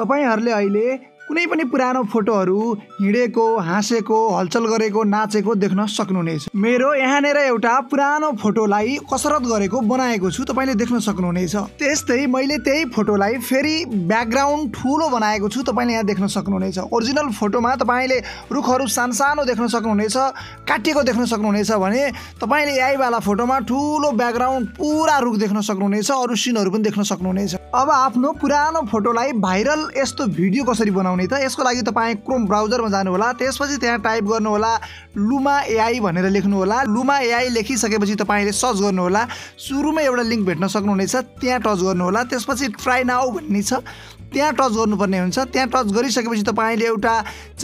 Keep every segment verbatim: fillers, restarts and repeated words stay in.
तपाईहरुले अहिले कुनै पनि पुरानो फोटोहरु हिडेको, हाँसेको, हलचल गरेको, नाचेको देख्न सक्नुहुनेछ। मेरो यहाँनेर एउटा पुरानो फोटोलाई कसरत गरेको बनाएको छु, तपाईले देख्न सक्नुहुनेछ। त्यस्तै मैले त्यही फोटोलाई फेरि ब्याकग्राउन्ड ठूलो बनाएको छु, तपाईले यहाँ देख्न सक्नुहुनेछ। ओरिजिनल फोटोमा तपाईले रुखहरु सानसानो देख्न सक्नुहुनेछ, काटिएको देख्न सक्नुहुनेछ भने तपाईले एआई वाला फोटोमा ठूलो ब्याकग्राउन्ड पूरा रुख देख्न सक्नुहुनेछ, अरु सिनहरु पनि देख्न सक्नुहुनेछ। अब आफ्नो पुरानो फोटोलाई भाइरल यस्तो भिडियो कसरी बनाउने त यसको लागि तपाई क्रोम ब्राउजरमा जानु होला, त्यसपछि त्यहाँ टाइप गर्नु होला लुमा एआई भनेर लेख्नु होला। लुमा एआई लेखिसकेपछि तपाईले सर्च गर्नु होला, सुरुमा एउटा लिंक भेट्न सक्नुहुनेछ, त्यहाँ टच गर्नु होला। त्यसपछि ट्राई नाउ भन्ने छ, त्यहाँ टच गर्नुपर्ने हुन्छ। त्यहाँ टच गरिसकेपछि तपाईले एउटा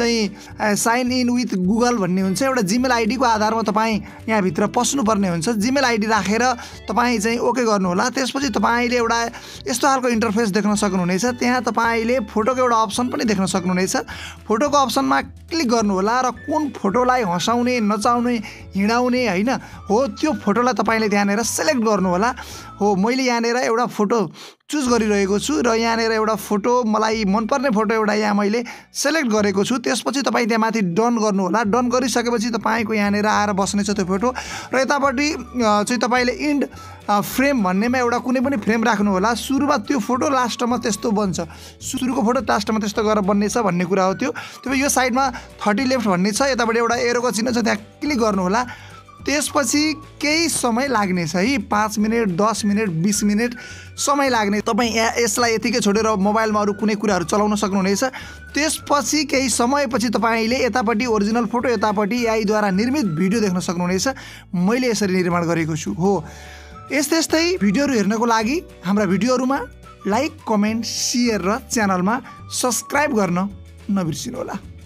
चाहिँ साइन इन विथ गुगल भन्ने हुन्छ, एउटा जीमेल आईडी को आधारमा तपाई यहाँ भित्र पस्नु पर्ने हुन्छ। जीमेल आईडी राखेर तपाई चाहिँ ओके गर्नु होला। त्यसपछि तपाईले एउटा यस्तो खालको इन्टरफेस देख्न सक्नुहुनेछ। त्यहाँ तपाईले फोटोको एउटा अप्सन पनि देख्न सक्नुहुनेछ। फोटोको अप्सनमा क्लिक गर्नु होला र कुन फोटोलाई हँसाउने, नचाउने, हिँडाउने हैन हो त्यो फोटोलाई तपाईले त्यहाँनेर सिलेक्ट गर्नु होला। हो मैले यहाँनेर एउटा फोटो चुज गरिरहेको छु र यहाँनेर एउटा फोटो मलाई मनपर्ने फोटो एउटा यहाँ मैले सिलेक्ट गरेको छु। त्यसपछि तपाई त्यहाँ माथि डन गर्नु होला। डन गरिसकेपछि तपाईको यहाँनेर आएर बस्नेछ त्यो फोटो र यतापट्टि चाहिँ तपाईले इन्ड फ्रेम भन्नेमा एउटा कुनै पनि फ्रेम राख्नु होला। सुरुमा त्यो फोटो लास्टमा त्यस्तो बन्छ, सुरुको फोटो लास्टमा त्यस्तो गरेर बन्नेछ भन्ने कुरा हो त्यो। त्यो यो साइडमा थर्टी लेफ्ट भन्ने छ, यतापट्टि एउटा एरोको चिन्ह छ, त्यहाँ क्लिक गर्नु होला। त्यसपछि केही समय लाग्नेछ है, पाँच मिनट, दस मिनट, बीस मिनट समय लाग्ने। तपाई यसलाई यतिकै छोडेर मोबाइलमा अरु कुनै कुराहरु चलाउन सक्नुहुनेछ। त्यसपछि केही समयपछि तपाईले यतापट्टि ओरिजिनल फोटो, यतापट्टि एआई द्वारा निर्मित भिडियो देख्न सक्नुहुनेछ। मैले यसरी निर्माण गरेको छु। हो यस्तै यस्तै भिडियोहरु हेर्नको लागि हाम्रा भिडियोहरुमा लाइक, कमेन्ट, शेयर र च्यानलमा सब्स्क्राइब गर्न नबिर्सिनु होला।